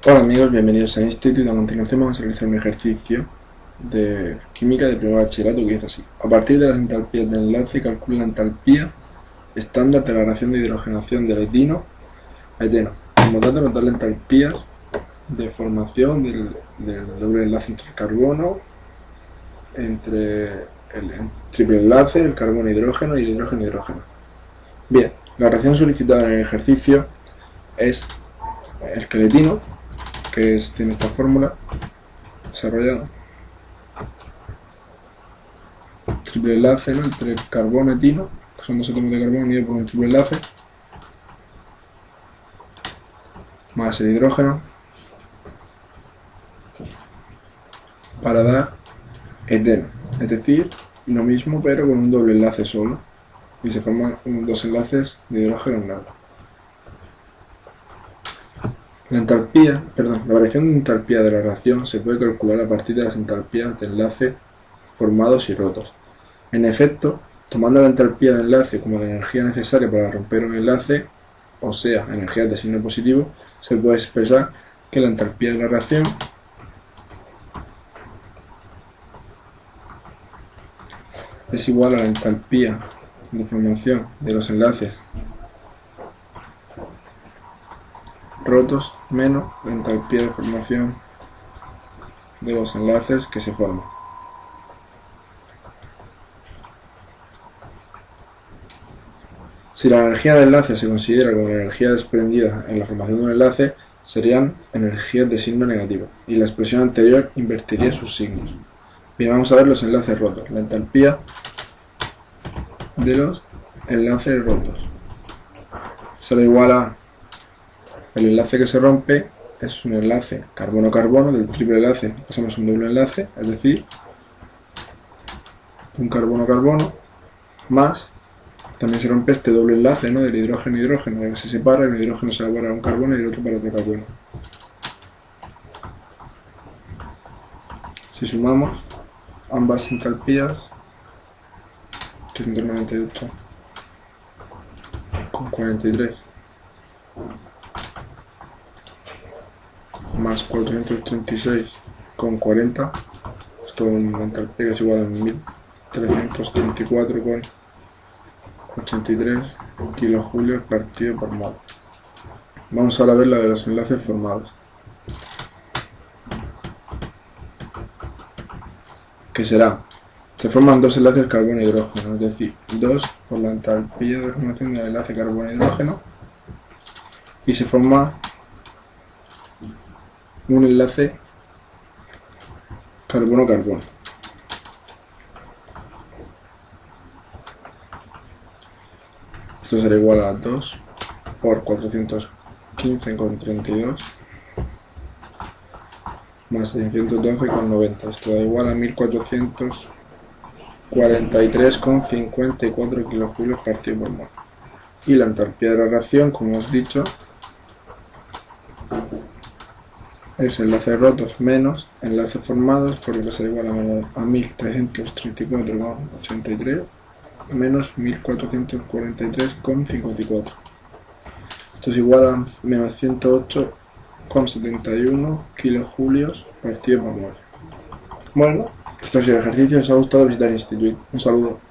Hola amigos, bienvenidos a Instituto. A continuación vamos a realizar un ejercicio de química de primer bachillerato que dice así. A partir de las entalpías del enlace, calcula la entalpía estándar de la reacción de hidrogenación del etino a eteno. Como dato, notar las entalpías de formación del doble enlace entre el carbono, entre el triple enlace, el carbono-hidrógeno y el hidrógeno-hidrógeno. Bien, la reacción solicitada en el ejercicio es el esqueletino, que tiene esta fórmula desarrollada. Triple enlace, ¿no?, entre carbono y etino, que son dos átomos de carbono unidos por un triple enlace, más el hidrógeno, para dar eteno, es decir, lo mismo pero con un doble enlace solo, y se forman dos enlaces de hidrógeno en agua. La variación de entalpía de la reacción se puede calcular a partir de las entalpías de enlace formados y rotos. En efecto, tomando la entalpía de enlace como la energía necesaria para romper un enlace, o sea, energía de signo positivo, se puede expresar que la entalpía de la reacción es igual a la entalpía de formación de los enlaces rotos menos la entalpía de formación de los enlaces que se forman. Si la energía de enlace se considera como la energía desprendida en la formación de un enlace, serían energías de signo negativo, y la expresión anterior invertiría sus signos. Bien, vamos a ver los enlaces rotos. La entalpía de los enlaces rotos será igual a el enlace que se rompe es un enlace carbono-carbono, del triple enlace pasamos a un doble enlace, es decir, un carbono-carbono, más, también se rompe este doble enlace, ¿no?, del hidrógeno-hidrógeno, que se separa, el hidrógeno se va para un carbono y el otro para otro carbono. Si sumamos ambas entalpías, 398 con 43 más 436 con 40, esto es una entalpía que es igual a 1334 con 83 kilojulios partido por mol. Vamos ahora a ver la de los enlaces formados, que será, se forman dos enlaces carbono-hidrógeno, es decir, 2 por la entalpía de formación del enlace carbono-hidrógeno, y se forma un enlace carbono-carbono. Esto será igual a 2 por 415 con 32 más 612 con 90. Esto da igual a 1443 con 54 kilojulios partido por mol. Y la entalpía de la reacción, como hemos dicho, es enlaces rotos menos enlaces formados, por lo que será igual a 1334,83 menos 1443,54. Esto es igual a menos 108,71 kilojulios partido por mol. Bueno, esto ha sido el ejercicio. Si os ha gustado, visitar el instituto. Un saludo.